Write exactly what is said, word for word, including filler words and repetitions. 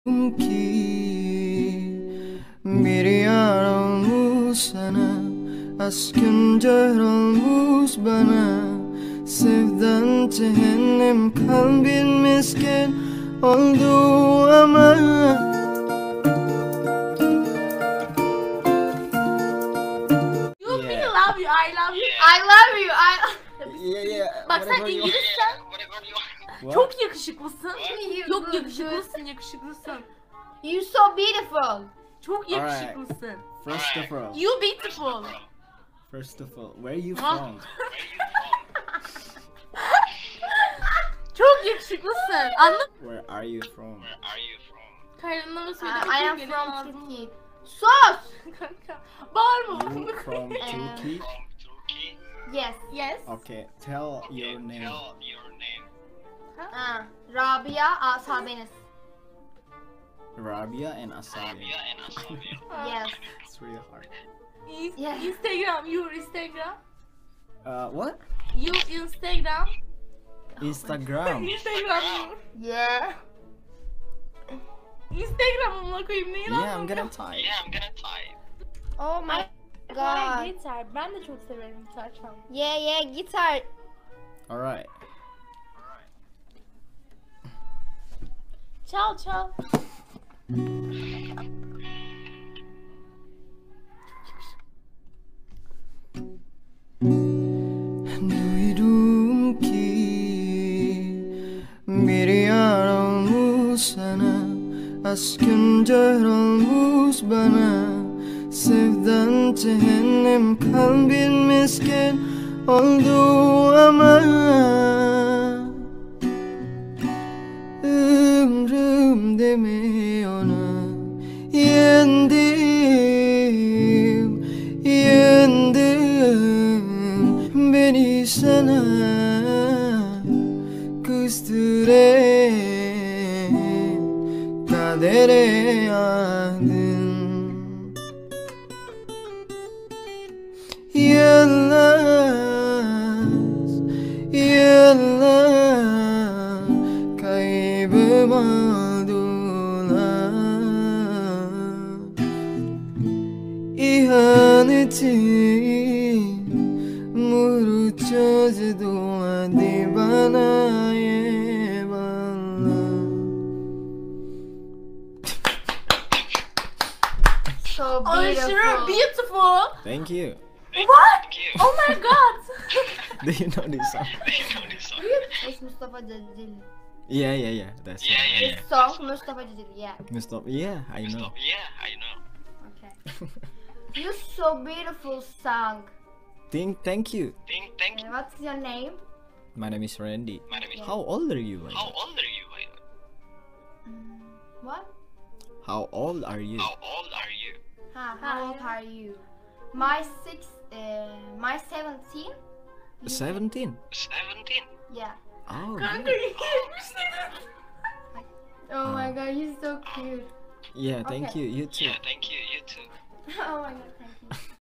ki bir yar olmuş sana, aşkın cehir olmuş bana. Sevdan cehennem, kalbin miskin oldu ama. You Yeah. really love you, I love you. I love you. I Yeah, yeah. Bak sen whatever you- İngilizsen What? çok yakışıklısın. You Yok good, yakışıklısın, yakışıklısın. You so beautiful. Çok Alright. yakışıklısın. First of all, You beautiful. first of all, where are you Ah. from? Çok yakışıklısın. Anladın mı? Where are you from? Kayrınlama Uh, söylemek I am çok from lazım. Turkey. Sos. Kanka. Bağırma. You from Turkey? Yes. Yes. Okay, tell your name. Uh, Rabia Asabeniz. Rabia and Asabi. Yes. It's really hard. İn- Yeah. Instagram, your Instagram. Uh, what? You Instagram. Instagram. Instagram you. Yeah. Instagram'ımla koyayım neyi Yeah, I'm gonna type. Oh my Kolay god. gitar. Ben de çok severim gitar çalmayı. Yeah, yeah, guitar. Alright. Çal çal. Duydum ki bir yar olmuş sana, aşkın cehir olmuş bana. Sevdan cehennem, kalbin miskin oldu ama. Ömrümde mi ona yendim, yendim. Beni sana küstüren kadere yardın. Yalnız, yalnız kaybım oldular. İhanetin muhru çözdü, hadi bana eyvallah. So Aşırı beautiful. beautiful. Thank you. What? Oh my god. Do you know this song? It's Mustafa Ceceli. Yeah, yeah, yeah. That's it. This song Mustafa Ceceli. Yeah. Mustafa. Yeah, I know. Okay. You so beautiful song. Thank, thank you. Uh, what's your name? My name is Randy. How old are you? How What? How old are you? Ha, how old are you? My six. Uh, my seventeen. Seventeen. Yeah. Oh. Kanka good. yetmişler. Oh my god, you're so cute. Yeah, thank Okay. you. You too. Oh my god.